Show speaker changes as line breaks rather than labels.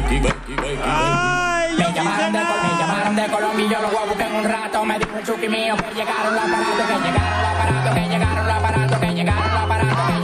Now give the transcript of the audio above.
Me llamaron de Colombia y yo los voy a buscar en un rato. Me dijo el chuki mío que llegaron los aparatos, que llegaron los aparatos, que llegaron los aparatos, que llegaron los aparatos.